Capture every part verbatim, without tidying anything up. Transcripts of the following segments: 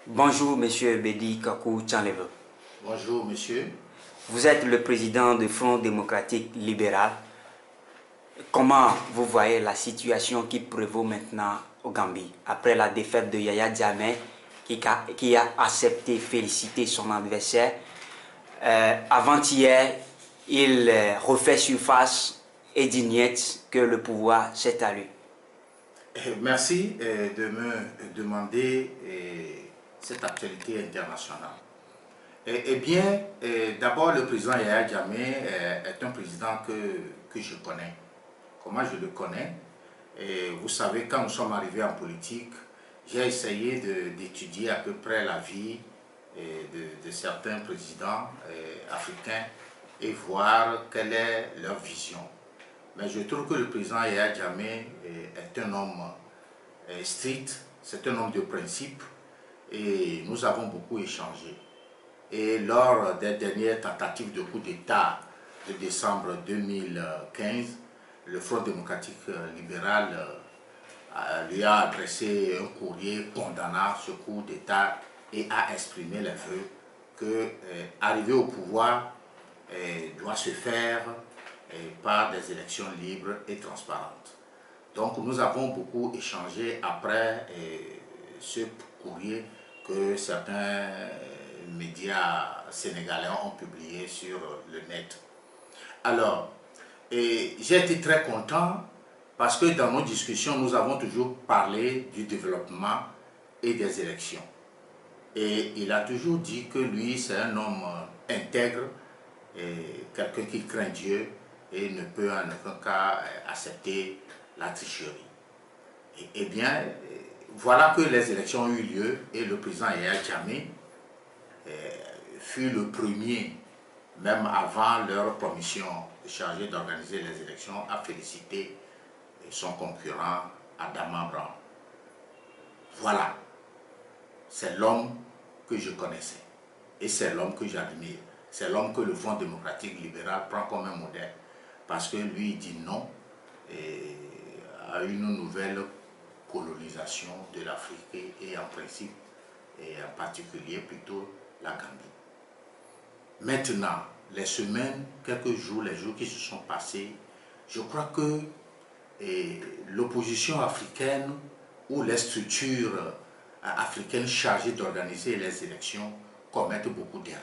Bonjour, Monsieur Bedi Kakou Tchanleve. Bonjour, monsieur. Vous êtes le président du Front démocratique libéral. Comment vous voyez la situation qui prévaut maintenant au Gambie, après la défaite de Yaya Jammeh, qui a, qui a accepté féliciter son adversaire. Euh, Avant-hier, il euh, refait surface et dit niet que le pouvoir s'est à lui. Merci de me demander cette actualité internationale. Eh bien, d'abord, le président Yaya Jammeh est un président que, que je connais. Comment je le connais? Et vous savez, quand nous sommes arrivés en politique, j'ai essayé d'étudier à peu près la vie de, de certains présidents africains et voir quelle est leur vision. Mais je trouve que le président Yaya Jammeh est un homme strict, c'est un homme de principe et nous avons beaucoup échangé. Et lors des dernières tentatives de coup d'État de décembre deux mille quinze, le Front démocratique libéral lui a adressé un courrier condamnant ce coup d'État et a exprimé les vœux que arriver au pouvoir doit se faire par des élections libres et transparentes. Donc nous avons beaucoup échangé après ce courrier que certains médias sénégalais ont publié sur le net. Alors, j'ai été très content parce que dans nos discussions, nous avons toujours parlé du développement et des élections. Et il a toujours dit que lui, c'est un homme intègre, quelqu'un qui craint Dieu et ne peut en aucun cas accepter la tricherie. Et, et bien, voilà que les élections ont eu lieu et le président Yaya Jammeh fut le premier, même avant leur commission chargée d'organiser les élections, à féliciter son concurrent Adama Barrow. Voilà, c'est l'homme que je connaissais et c'est l'homme que j'admire. C'est l'homme que le Front démocratique libéral prend comme un modèle parce que lui il dit non et à une nouvelle colonisation de l'Afrique et en principe et en particulier plutôt la Gambie. Maintenant, les semaines, quelques jours, les jours qui se sont passés, je crois que l'opposition africaine ou les structures africaines chargées d'organiser les élections commettent beaucoup d'erreurs.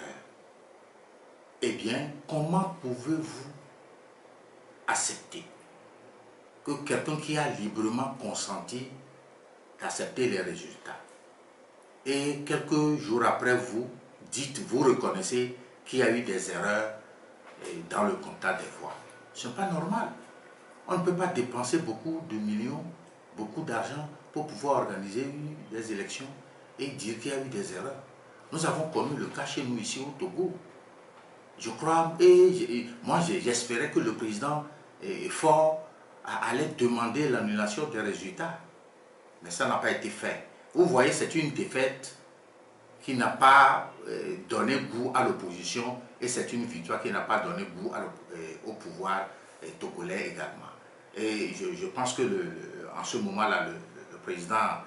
Eh bien, comment pouvez-vous accepter que quelqu'un qui a librement consenti d'accepter les résultats et quelques jours après vous dites, vous reconnaissez qu'il y a eu des erreurs dans le comptage des voix? Ce n'est pas normal. On ne peut pas dépenser beaucoup de millions, beaucoup d'argent pour pouvoir organiser des élections et dire qu'il y a eu des erreurs. Nous avons connu le cas chez nous ici au Togo. Je crois, et moi j'espérais que le président Faure allait demander l'annulation des résultats. Mais ça n'a pas été fait. Vous voyez, c'est une défaite qui n'a pas donné goût à l'opposition et c'est une victoire qui n'a pas donné goût à, au pouvoir togolais également. Et je, je pense que le, en ce moment-là, le, le président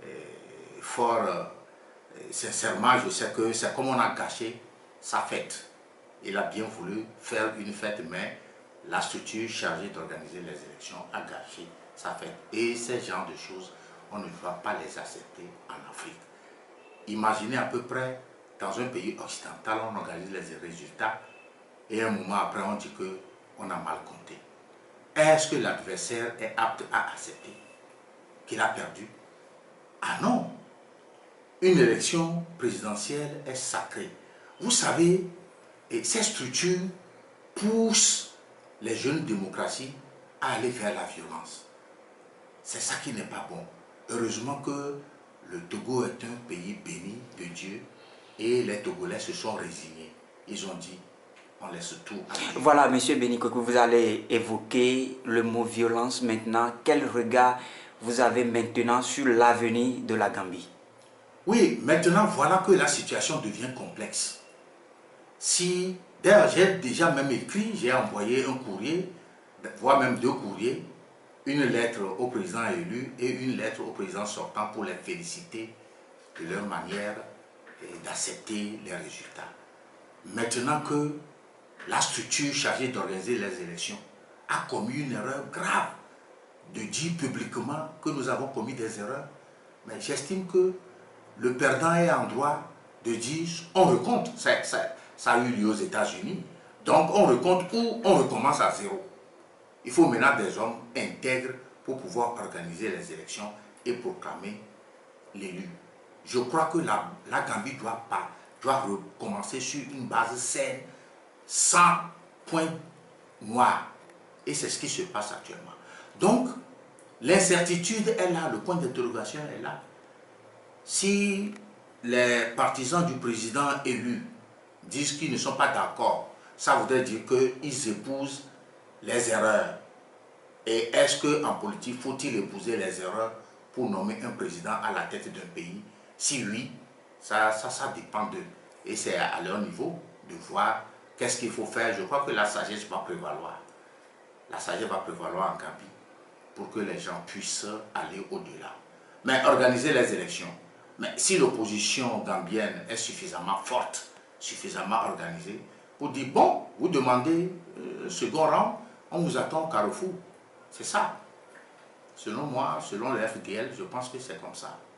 Faure, sincèrement, je sais que c'est comme on a gâché sa fête. Il a bien voulu faire une fête, mais la structure chargée d'organiser les élections a gâché sa fête. Et ces genres de choses, on ne doit pas les accepter en Afrique. Imaginez à peu près, dans un pays occidental, on organise les résultats et un moment après, on dit qu'on a mal compté. Est-ce que l'adversaire est apte à accepter qu'il a perdu? Ah non! Une élection présidentielle est sacrée. Vous savez, et ces structures poussent les jeunes démocraties à aller vers la violence. C'est ça qui n'est pas bon. Heureusement que le Togo est un pays béni de Dieu et les Togolais se sont résignés. Ils ont dit, on laisse tout à Dieu. Voilà, M. Beni Kakou, vous allez évoquer le mot violence maintenant. Quel regard vous avez maintenant sur l'avenir de la Gambie? Oui, maintenant voilà que la situation devient complexe. Si, d'ailleurs, j'ai déjà même écrit, j'ai envoyé un courrier, voire même deux courriers, une lettre au président élu et une lettre au président sortant pour les féliciter de leur manière d'accepter les résultats. Maintenant que la structure chargée d'organiser les élections a commis une erreur grave de dire publiquement que nous avons commis des erreurs, mais j'estime que le perdant est en droit de dire on recompte. Ça, ça, ça a eu lieu aux États-Unis. Donc on recompte ou on recommence à zéro. Il faut maintenant des hommes intègres pour pouvoir organiser les élections et proclamer l'élu. Je crois que la, la Gambie doit, pas, doit recommencer sur une base saine, sans point noir. Et c'est ce qui se passe actuellement. Donc, l'incertitude est là, le point d'interrogation est là. Si les partisans du président élu disent qu'ils ne sont pas d'accord, ça voudrait dire qu'ils épousent les erreurs. Et est-ce qu'en politique, faut-il épouser les erreurs pour nommer un président à la tête d'un pays? Si oui, ça, ça, ça dépend d'eux. Et c'est à leur niveau de voir qu'est-ce qu'il faut faire. Je crois que la sagesse va prévaloir. La sagesse va prévaloir en Gambie pour que les gens puissent aller au-delà. Mais organiser les élections. Mais si l'opposition gambienne est suffisamment forte, suffisamment organisée, pour dire, bon, vous demandez euh, second rang, on vous attend au carrefour. C'est ça. Selon moi, selon le F D L, je pense que c'est comme ça.